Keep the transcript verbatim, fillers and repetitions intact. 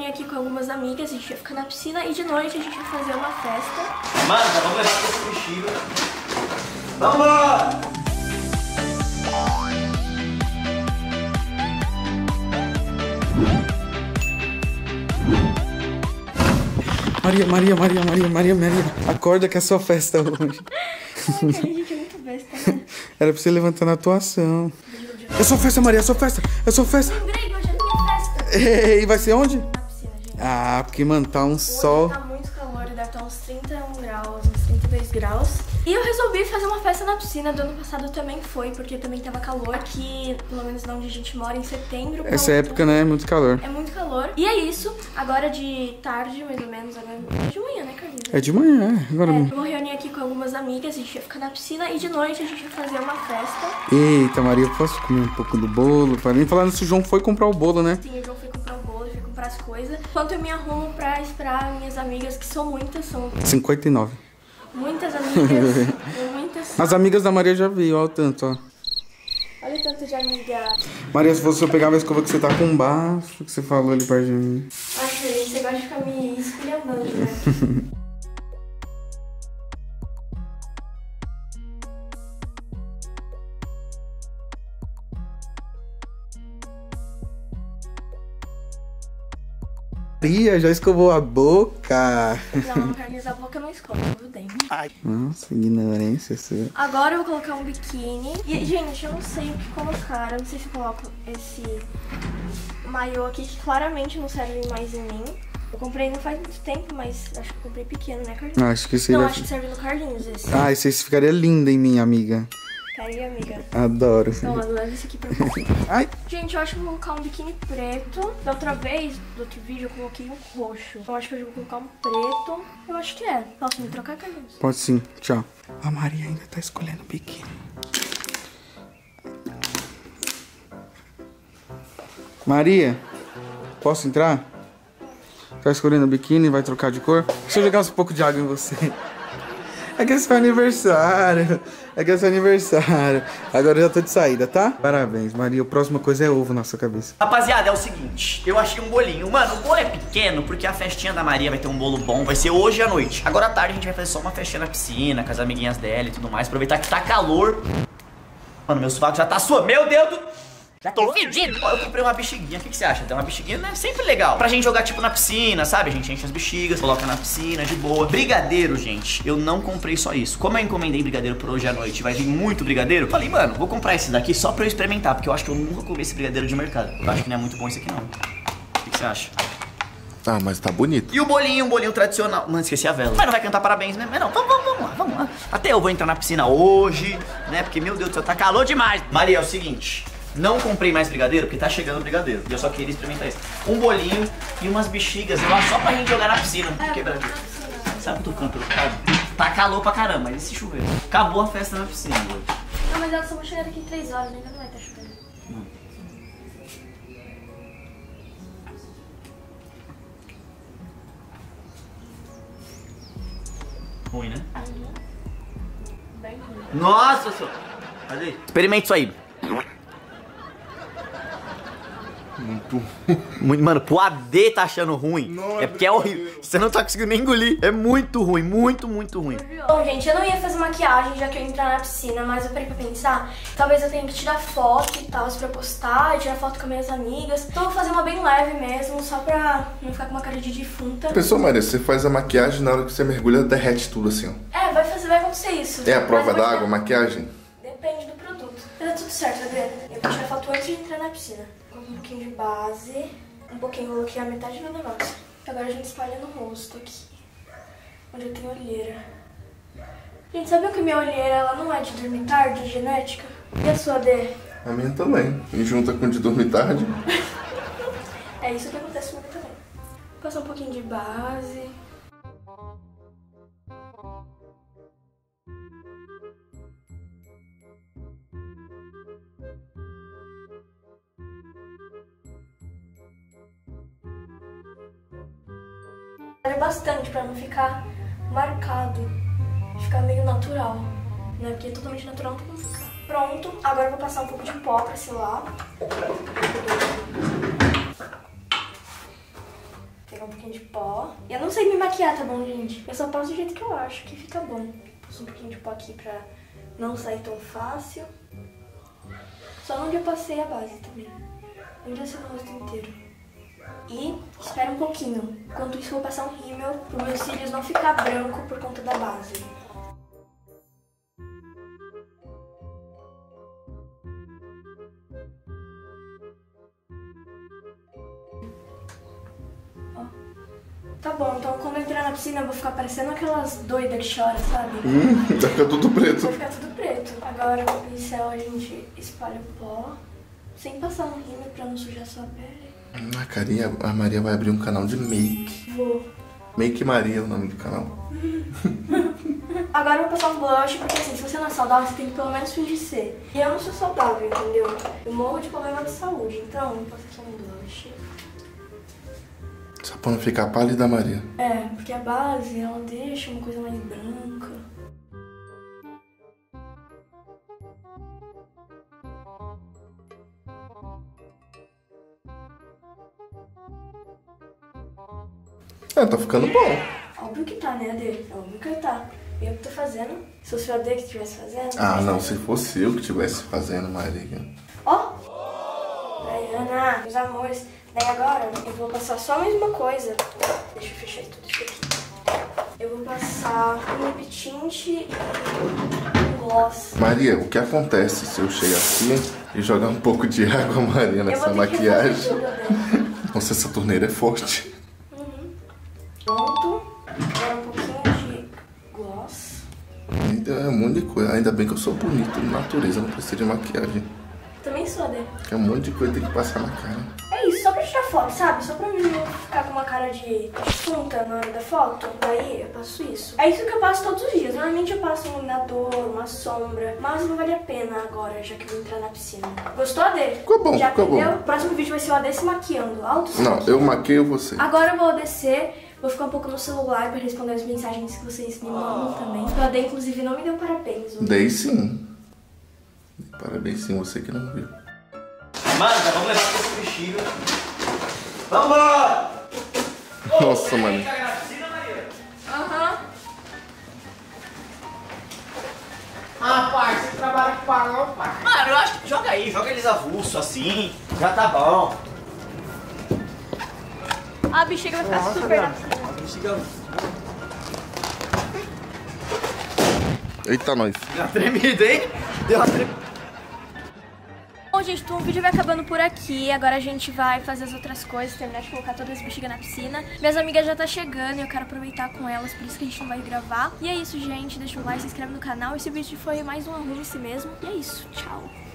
aqui com algumas amigas, a gente vai ficar na piscina e de noite a gente vai fazer uma festa. Mano, já vamos levar esse vestido. Vamos lá! Maria, Maria, Maria, Maria, Maria, Maria, acorda que é a sua festa hoje. Ai, cara, a gente é muito besta, né? Era pra você levantar na atuação. É sua festa, Maria, é sua festa, é sua festa. Lembrei, hoje é minha festa. E vai ser onde? Na piscina, gente. Ah, porque, mano, tá um sol. Hoje tá muito calor, deve estar uns trinta e um graus, uns trinta e dois graus. E eu resolvi fazer uma festa na piscina. Do ano passado também foi, porque também tava calor. Aqui, pelo menos onde a gente mora, em setembro. Essa época, né, é muito calor. É muito calor. E é isso. Agora de tarde, mais ou menos. Agora é de manhã, né, Carlinhos? É de manhã, agora. É, eu vou reunir aqui com algumas amigas, a gente vai ficar na piscina. E de noite a gente vai fazer uma festa. Eita, Maria, eu posso comer um pouco do bolo? Para mim, falando se o João foi comprar o bolo, né? Sim, o João foi comprar o bolo, foi comprar as coisas. Enquanto eu me arrumo pra esperar minhas amigas, que são muitas, são cinquenta e nove. muitas amigas. Muitas. As amigas da Maria já viu, olha o tanto, ó. Olha o tanto de amiga. Maria, se fosse eu pegava a escova que você tá com baixo, que você falou ali perto de mim. Ai, Felipe, você gosta de ficar me esculhambando, né? Maria, já escovou a boca. Não, Carlinhos, a boca não escova, tudo bem. Nossa, ignorância sua. Agora eu vou colocar um biquíni. E, gente, eu não sei o que colocar. Eu não sei se eu coloco esse maiô aqui, que claramente não serve mais em mim. Eu comprei não faz muito tempo, mas acho que eu comprei pequeno, né, Carlinhos? Acho que esse Não, vai... acho que serve no Carlinhos esse. Ah, esse ficaria lindo em mim, amiga. Tá aí, amiga. Adoro. Então, leva esse aqui pra você. Ai. Gente, eu acho que eu vou colocar um biquíni preto. Da outra vez, do outro vídeo, eu coloquei um roxo. Então, eu acho que eu vou colocar um preto. Eu acho que é. Posso me trocar, Carlinhos? Pode sim, tchau. A Maria ainda tá escolhendo o biquíni. Maria, posso entrar? Tá escolhendo o biquíni, vai trocar de cor? Deixa eu jogar um pouco de água em você. É que é seu aniversário. É que é seu aniversário. Agora eu já tô de saída, tá? Parabéns, Maria. A próxima coisa é ovo na sua cabeça. Rapaziada, é o seguinte, eu achei um bolinho. Mano, o bolo é pequeno porque a festinha da Maria vai ter um bolo bom. Vai ser hoje à noite. Agora à tarde a gente vai fazer só uma festinha na piscina, com as amiguinhas dela e tudo mais. Aproveitar que tá calor. Mano, meu sovaco já tá suando. Meu Deus do... Já tô fedido. Ó, eu comprei uma bexiguinha, o que, que você acha? Tem uma bexiguinha, né? Sempre legal. Pra gente jogar, tipo, na piscina, sabe? A gente enche as bexigas, coloca na piscina, de boa. Brigadeiro, gente, eu não comprei só isso. Como eu encomendei brigadeiro por hoje à noite, vai vir muito brigadeiro, falei, mano, vou comprar esse daqui só pra eu experimentar, porque eu acho que eu nunca comi esse brigadeiro de mercado. Eu acho que não é muito bom esse aqui, não. O que, que você acha? Ah, mas tá bonito. E o bolinho, um bolinho tradicional. Mano, esqueci a vela. Mas não vai cantar parabéns, né? Mas não, vamos, vamos, vamos lá, vamos lá. Até eu vou entrar na piscina hoje, né? Porque, meu Deus do céu, tá calor demais. Maria, é o seguinte... Não comprei mais brigadeiro, porque tá chegando brigadeiro. E eu só queria experimentar isso. Um bolinho e umas bexigas, eu acho, só pra gente jogar na piscina. É, Quebradinho. Sabe o que eu tô ficando preocupado? Tá calor pra caramba, mas esse chuveiro? Acabou a festa na piscina hoje. Não, mas elas só vão chegar daqui em três horas, ainda não vai estar chovendo. Não. Ruim, né? Uhum. Bem ruim. Nossa senhora! Cadê? Experimente isso aí. Muito. Muito, mano, pro A D tá achando ruim. Não, é porque é horrível. Você não tá conseguindo nem engolir. É muito ruim, muito, muito ruim. Bom, gente, eu não ia fazer maquiagem já que eu ia entrar na piscina, mas eu parei pra pensar, talvez eu tenha que tirar foto e tal, pra postar, tirar foto com minhas amigas. Então eu vou fazer uma bem leve mesmo, só pra não ficar com uma cara de defunta. Pessoal, Maria, você faz a maquiagem, na hora que você mergulha, derrete tudo assim, ó. É, vai, fazer, vai acontecer isso. É a prova Mas da vai- água, maquiagem? Depende do produto. Mas tá tudo certo, Adriana. Eu vou tirar foto antes de entrar na piscina. Um pouquinho de base, um pouquinho, vou colocar a metade do negócio. Agora a gente espalha no rosto aqui, onde eu tenho olheira. Gente, sabe que minha olheira, ela não é de dormir tarde, de genética? E a sua, D? A minha também. E junta com de dormir tarde. É isso que acontece comigo também. Vou passar um pouquinho de base. Bastante pra não ficar marcado, ficar meio natural, né? Porque é totalmente natural não fica. Pronto, agora eu vou passar um pouco de pó pra selar. pegar um pouquinho de pó. Eu não sei me maquiar, tá bom, gente? Eu só passo do jeito que eu acho que fica bom. Passo um pouquinho de pó aqui pra não sair tão fácil. Só onde eu passei a base também. Onde desceu no rosto inteiro. E espera um pouquinho. Enquanto isso, eu vou passar um rímel para meus cílios não ficar branco por conta da base. Ó. Tá bom, então quando eu entrar na piscina eu vou ficar parecendo aquelas doidas que choram, sabe? Hum, vai ficar tudo preto. Vai ficar tudo preto. Agora com o pincel a gente espalha o pó, sem passar no rímel pra não sujar sua pele. Na carinha, a Maria vai abrir um canal de make. Vou. Make Maria é o nome do canal. Agora eu vou passar um blush, porque assim, se você não é saudável, você tem que pelo menos fingir ser. E eu não sou saudável, entendeu? Eu morro de problema de saúde, então eu vou passar um blush. Só pra não ficar pálida, Maria. É, porque a base, ela deixa uma coisa mais branca. É, tá ficando bom. Óbvio que tá, né, Ade? Óbvio que tá. Eu que tô fazendo. Se fosse o Ade que estivesse fazendo... Ah, não, se fosse eu que estivesse fazendo, Maria. Ó! Diana, meus amores. Daí agora eu vou passar só a mesma coisa. Deixa eu fechar tudo isso aqui. Eu vou passar um lip tint e um gloss. Maria, o que acontece se eu chegar aqui e jogar um pouco de água, Maria, nessa maquiagem? Nossa, essa torneira é forte. Uhum. Pronto. Agora um pouquinho de gloss. Ainda é um monte de coisa. Ainda bem que eu sou bonito, natureza, não precisa de maquiagem. Também sou, Ade. É um monte de coisa que tem que passar na cara. É isso, só pra tirar foto, sabe? Só pra mim não ficar com uma cara de defunta na hora da foto. Daí eu passo isso. É isso que eu passo todos os dias. Normalmente eu passo um iluminador, uma sombra. Mas não vale a pena agora, já que eu vou entrar na piscina. Gostou, Ade? Ficou bom, já ficou entendeu? bom. O próximo vídeo vai ser o Ade se maquiando. Alto se Não, maquiando. eu maqueio você. Agora eu vou descer. Vou ficar um pouco no celular pra responder as mensagens que vocês me mandam também. O Ade, inclusive, não me deu parabéns. Hoje. Dei sim. Parabéns sim, você que não viu. Mano, já vamos levar esse vestido. Vambora! Nossa, mano. Aham. Ah, pai, você trabalha com balão, pai. Mano, eu acho que joga aí, joga eles avulso assim, já tá bom. A bexiga vai ficar super na Eita, nós. Deu uma tremida, hein? Deu uma tremida. Bom, gente, então o vídeo vai acabando por aqui. Agora a gente vai fazer as outras coisas, terminar de colocar todas as bexigas na piscina. Minhas amigas já tá chegando e eu quero aproveitar com elas, por isso que a gente não vai gravar. E é isso, gente. Deixa um like, se inscreve no canal. Esse vídeo foi mais um arrume-se mesmo. E é isso. Tchau.